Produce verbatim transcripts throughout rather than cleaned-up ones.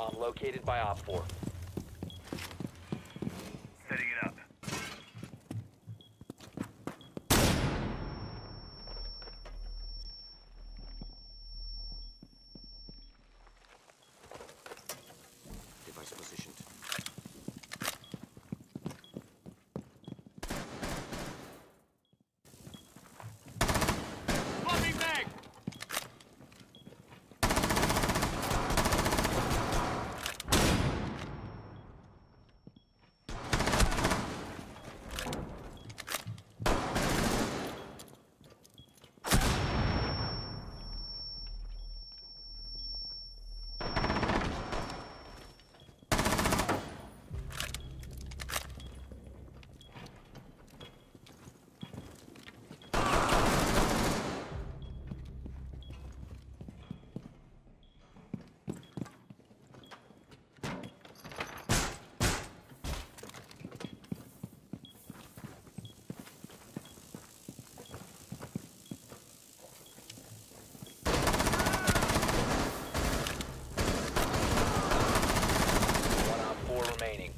bomb located by Op four. Setting it up. Device positioned. Flopping mag! One Op four remaining.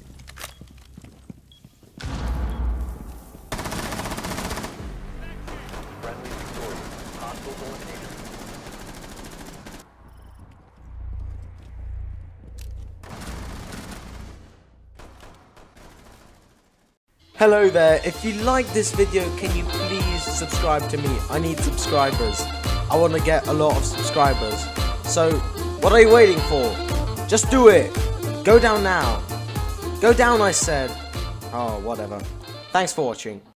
Friendly victorious. Hostiles eliminated. Hello there, if you like this video, can you please subscribe to me? I need subscribers. I want to get a lot of subscribers. So, what are you waiting for? Just do it. Go down now. Go down, I said. Oh, whatever. Thanks for watching.